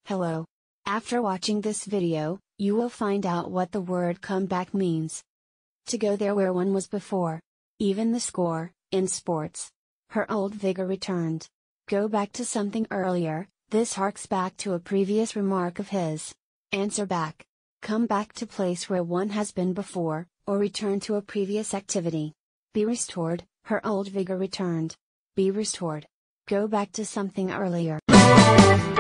Hello. After watching this video, you will find out what the word come back means. To go there where one was before. Even the score, in sports. Her old vigor returned. Go back to something earlier, this harks back to a previous remark of his. Answer back. Come back to place where one has been before, or return to a previous activity. Be restored, her old vigor returned. Be restored. Go back to something earlier.